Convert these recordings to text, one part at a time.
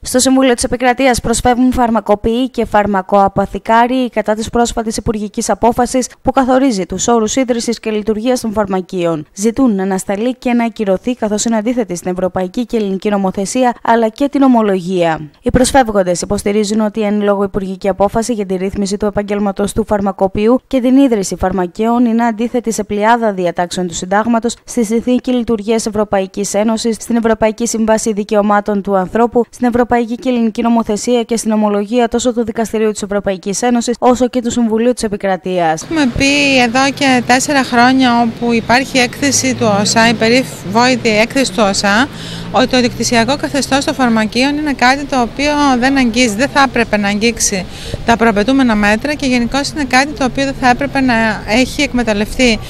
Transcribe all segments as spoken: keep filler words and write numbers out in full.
Στο Συμβούλιο της Επικρατείας προσφεύγουν φαρμακοποιοί και φαρμακοαπαθηκάριοι κατά της πρόσφατης υπουργικής απόφασης που καθορίζει τους όρους ίδρυσης και λειτουργίας των φαρμακείων. Ζητούν να ανασταλεί και να ακυρωθεί, καθώς είναι αντίθετη στην ευρωπαϊκή και ελληνική νομοθεσία αλλά και την ομολογία. Οι προσφεύγοντες υποστηρίζουν ότι η εν λόγω υπουργική απόφαση για τη ρύθμιση του επαγγέλματος του φαρμακοποιού και την ίδρυση φαρμακείων είναι αντίθετη σε πλειάδα διατάξεων του Συντάγματος, στη Συνθήκη Λειτουργίας Ευρωπαϊκής Ένωσης, στην Ευρωπαϊκή Σύμβαση Δικαιωμάτων του Ανθρώπου, στην Ευρωπαϊκή και Ελληνική Νομοθεσία και στην ομολογία τόσο του Δικαστηρίου της Ευρωπαϊκής Ένωσης όσο και του Συμβουλίου της Επικρατείας. Έχουμε πει εδώ και τέσσερα χρόνια, όπου υπάρχει έκθεση του ΟΣΑ, η περιβόητη έκθεση του ΟΣΑ, ότι το διοκτησιακό καθεστώς των φαρμακείων είναι κάτι το οποίο δεν αγγίζει, δεν θα έπρεπε να αγγίξει τα προαπαιτούμενα μέτρα και γενικώς είναι κάτι το οποίο δεν θα έπρεπε να έχει εκμεταλλευτεί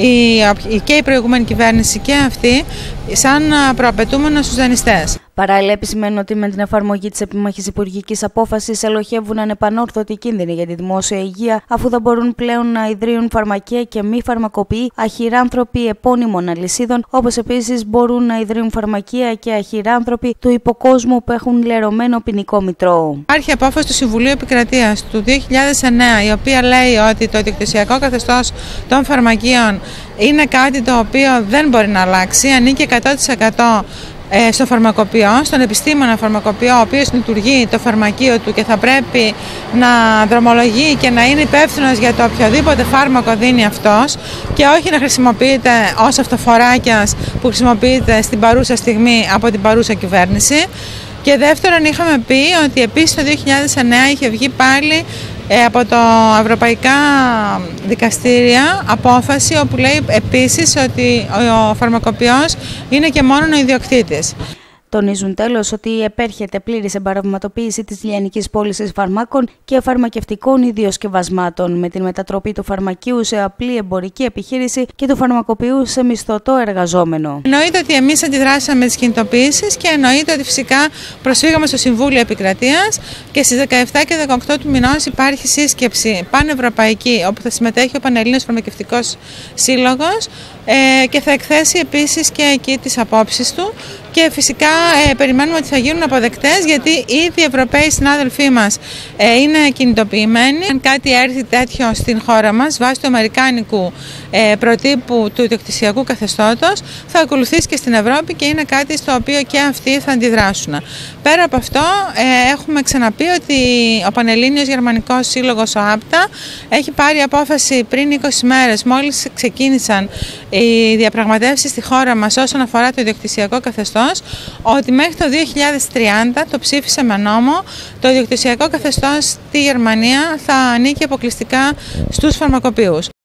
η, και η προηγούμενη κυβέρνηση και αυτή σαν προαπαιτούμενο στους δανειστές. Παράλληλα, επισημαίνουν ότι με την εφαρμογή της επίμαχης υπουργικής απόφασης ελοχεύουν ανεπανόρθωτοι κίνδυνοι για τη δημόσια υγεία, αφού δεν μπορούν πλέον να ιδρύουν φαρμακεία και μη φαρμακοποιοί αχυράνθρωποι επώνυμων αλυσίδων, όπως επίσης μπορούν να ιδρύουν φαρμακεία και αχυράνθρωποι του υποκόσμου που έχουν λερωμένο ποινικό μητρό. Υπάρχει απόφαση του Συμβουλίου Επικρατείας του δύο χιλιάδες εννέα, η οποία λέει ότι το διοκτησιακό καθεστώς των φαρμακείων είναι κάτι το οποίο δεν μπορεί να αλλάξει, ανήκει εκατό τοις εκατό στο φαρμακοποιό, στον επιστήμονα φαρμακοποιό, ο οποίος λειτουργεί το φαρμακείο του και θα πρέπει να δρομολογεί και να είναι υπεύθυνος για το οποιοδήποτε φάρμακο δίνει αυτός και όχι να χρησιμοποιείται ως αυτοφοράκιας που χρησιμοποιείται στην παρούσα στιγμή από την παρούσα κυβέρνηση. Και δεύτερον, είχαμε πει ότι επίσης το δύο χιλιάδες εννέα είχε βγει πάλι από το Ευρωπαϊκά Δικαστήρια απόφαση όπου λέει επίσης ότι ο φαρμακοποιός είναι και μόνο ο ιδιοκτήτης. Τονίζουν τέλος ότι επέρχεται πλήρης εμπαρευματοποίηση της λιανικής πώλησης φαρμάκων και φαρμακευτικών ιδιοσκευασμάτων με την μετατροπή του φαρμακείου σε απλή εμπορική επιχείρηση και του φαρμακοποιού σε μισθωτό εργαζόμενο. Εννοείται ότι εμείς αντιδράσαμε με τις κινητοποιήσεις και εννοείται ότι φυσικά προσφύγαμε στο Συμβούλιο Επικρατείας και στις δεκαεπτά και δεκαοκτώ του μηνός υπάρχει σύσκεψη πανευρωπαϊκή όπου θα συμμετέχει ο Πανελλήνιος Φαρμακευτικός Σύλλογος ε, και θα εκθέσει επίσης και εκεί τις απόψεις του. Και φυσικά ε, περιμένουμε ότι θα γίνουν αποδεκτές, γιατί ήδη οι Ευρωπαίοι συνάδελφοί μας ε, είναι κινητοποιημένοι. Αν κάτι έρθει τέτοιο στην χώρα μας βάσει του αμερικάνικου ε, προτύπου του ιδιοκτησιακού καθεστώτος, θα ακολουθήσει και στην Ευρώπη και είναι κάτι στο οποίο και αυτοί θα αντιδράσουν. Πέρα από αυτό, ε, έχουμε ξαναπεί ότι ο Πανελλήνιος Γερμανικός Σύλλογος, ο ΆΠΤΑ, έχει πάρει απόφαση πριν είκοσι μέρες, μόλις ξεκίνησαν οι διαπραγματεύσεις στη χώρα μας όσον αφορά το ιδιοκτησιακό καθεστώς, ότι μέχρι το δύο χιλιάδες τριάντα, το ψήφισε με νόμο, το ιδιοκτησιακό καθεστώς στη Γερμανία θα ανήκει αποκλειστικά στους φαρμακοποιούς.